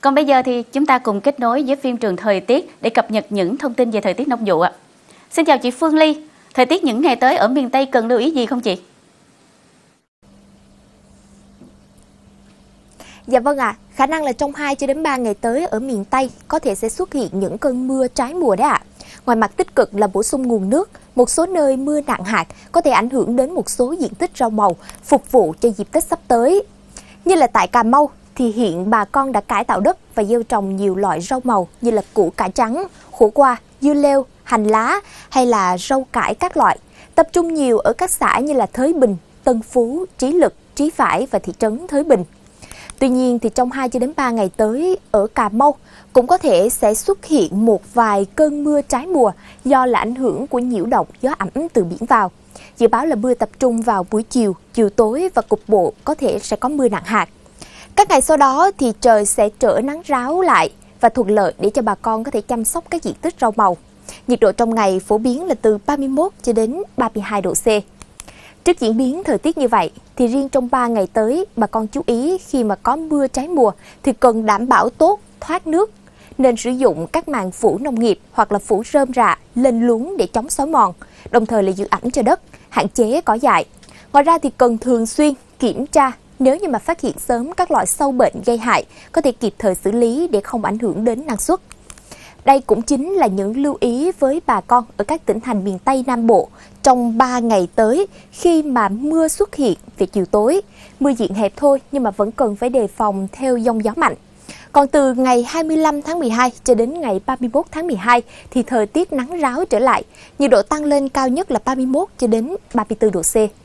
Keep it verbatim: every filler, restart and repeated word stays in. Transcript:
Còn bây giờ thì chúng ta cùng kết nối với phim trường thời tiết để cập nhật những thông tin về thời tiết nông vụ ạ. Xin chào chị Phương Ly, thời tiết những ngày tới ở miền Tây cần lưu ý gì không chị? Dạ vâng ạ, à, khả năng là trong hai cho đến ba ngày tới ở miền Tây có thể sẽ xuất hiện những cơn mưa trái mùa đấy ạ. À. Ngoài mặt tích cực là bổ sung nguồn nước, một số nơi mưa nặng hạt có thể ảnh hưởng đến một số diện tích rau màu phục vụ cho dịp Tết sắp tới. Như là tại Cà Mau thì hiện bà con đã cải tạo đất và gieo trồng nhiều loại rau màu như là củ cải trắng, khổ qua, dưa leo, hành lá hay là rau cải các loại. Tập trung nhiều ở các xã như là Thới Bình, Tân Phú, Trí Lực, Trí Phải và thị trấn Thới Bình. Tuy nhiên thì trong hai cho đến ba ngày tới ở Cà Mau cũng có thể sẽ xuất hiện một vài cơn mưa trái mùa do là ảnh hưởng của nhiễu động gió ẩm từ biển vào. Dự báo là mưa tập trung vào buổi chiều, chiều tối và cục bộ có thể sẽ có mưa nặng hạt. Các ngày sau đó thì trời sẽ trở nắng ráo lại và thuận lợi để cho bà con có thể chăm sóc các diện tích rau màu. Nhiệt độ trong ngày phổ biến là từ ba mươi mốt cho đến ba mươi hai độ C. Trước diễn biến thời tiết như vậy thì riêng trong ba ngày tới bà con chú ý khi mà có mưa trái mùa thì cần đảm bảo tốt thoát nước, nên sử dụng các màng phủ nông nghiệp hoặc là phủ rơm rạ lên luống để chống xói mòn, đồng thời là giữ ẩm cho đất, hạn chế cỏ dại. Ngoài ra thì cần thường xuyên kiểm tra, nếu như mà phát hiện sớm các loại sâu bệnh gây hại có thể kịp thời xử lý để không ảnh hưởng đến năng suất. Đây cũng chính là những lưu ý với bà con ở các tỉnh thành miền Tây Nam Bộ trong ba ngày tới khi mà mưa xuất hiện về chiều tối. Mưa diện hẹp thôi nhưng mà vẫn cần phải đề phòng theo giông gió mạnh. Còn từ ngày hai mươi lăm tháng mười hai cho đến ngày ba mươi mốt tháng mười hai thì thời tiết nắng ráo trở lại, nhiệt độ tăng lên cao nhất là ba mươi mốt cho đến ba mươi tư độ C.